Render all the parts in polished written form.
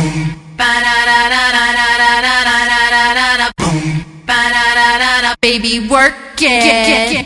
Baby, work it.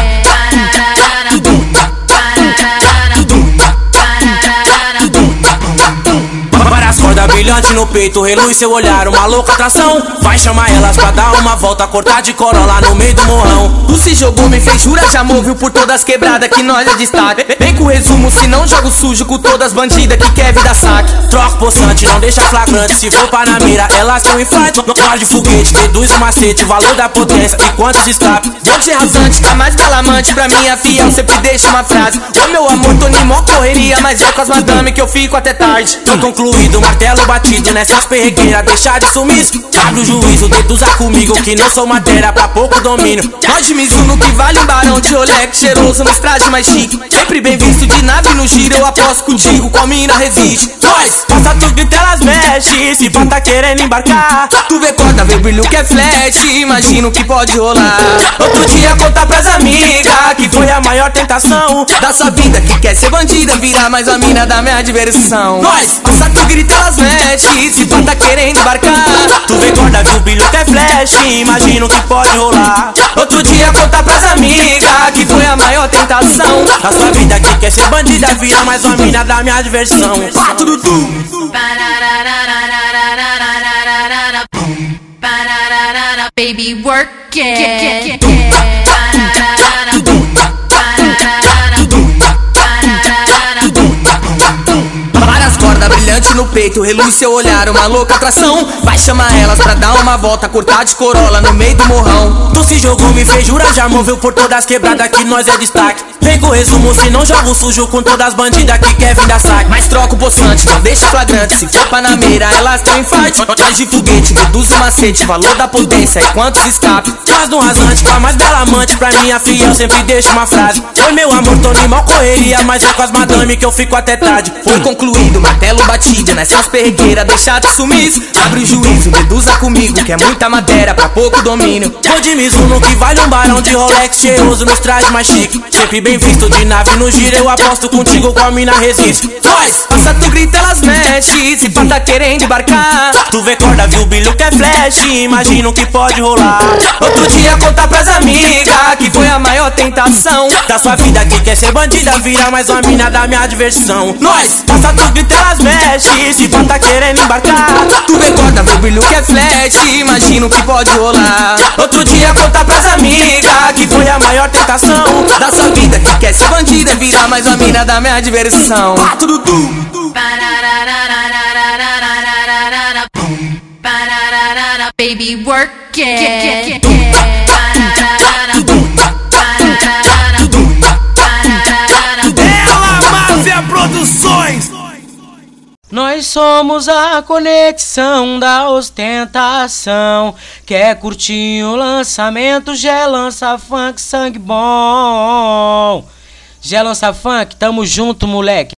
Várias cordas brilhantes no peito, reluz seu olhar, uma louca atração. Vai chamar elas pra dar uma volta, cortar de corola no meio do morrão. Tu se jogou, me fez jura, já moveu por todas quebradas que nós é destaque. Vem com o resumo, se não jogo sujo com todas bandidas que quer vida saque. Troca poçante, não deixa flagrante, se for pra na mira, elas têm um infante. Nós de foguete, deduz o macete, o valor da potência e quantos escapes. Monte rasante, tá mais galamante, pra minha fiel sempre deixa uma frase. Ô meu amor, tô nem mó correria, mas é com as madame que eu fico até tarde. Tô concluído, martelo batido nessas perregueiras, deixar de sumiço. Abre o juízo, deduza comigo que não sou matéria pra pouco domínio. Nós de Mizuno que vale um barão de Rolex, cheiroso nos trajes mais chique. Sempre bem visto de nave no giro, eu aposto contigo, qual mina resiste. Nós, passa tudo que elas mexe, se pá tá querendo embarcar. Tu vê corda, vê brilho que é flash, imagina o que pode rolar. Outro dia contar pras amigas que foi a maior tentação da sua vida, que quer ser bandida, virar mais uma mina da minha diversão. Nós, passa tu grita, elas mexe, se pá tá querendo embarcar. Tu vê corda, viu brilho que é flash, imagina o que pode rolar. Outro dia contar pras amigas que foi a maior tentação da sua vida, que quer ser bandida, virar mais uma mina da minha diversão. Pato do tu. Baby, work it. Várias cordas brilhantes no peito, reluz seu olhar, uma louca atração. Vai chamar elas pra dar uma volta, cortar de corola no meio do morrão. Tu se jogou, me fez jura, já moveu por todas as quebradas que nós é destaque. Vem com o resumo, se não jogo sujo com todas as bandidas que quer vir da saque. Mas troca o poçante, não deixa flagrante, se for pra na mira, elas têm infarte. Nós de foguete, deduz o macete, valor da potência e quantos escapes. Nós no rasante, com a mais bela amante, pra minha fiel sempre deixa uma frase. Oi meu amor, tô nem mal correria, mas é com as madame que eu fico até tarde. Foi concluído, martelo batido nessas perregueiras, deixa de sumiço. Abre o juízo, deduza comigo, que é muita matéria pra pouco domínio. Tô de Mizuno que vale um barão de Rolex, cheiroso nos trajes mais chique. Sempre bem visto de nave no giro, eu aposto contigo, qual mina resiste. Nós, passa tu grita, elas mexe, se pá tá querendo embarcar. Tu vê corda, viu brilho que é flash, imagina o que pode rolar. Outro dia contar pras amigas que foi a maior tentação da sua vida, que quer ser bandida, virar mais uma mina da minha diversão. Nós, passa tu grita, elas mexe, se pá tá querendo embarcar. Tu vê corda, vê brilho que é flash, imagina o que pode rolar. Outro dia contar pras amigas que foi a maior tentação da sua vida, que quer ser bandida, virar mais uma mina da minha diversão. Pato do tu. Baby, work it. Ela Máfia Produções. Nós somos a conexão da ostentação. Quer curtir o lançamento? Gé lança funk, sangue bom. Gé lança funk, tamo junto, moleque.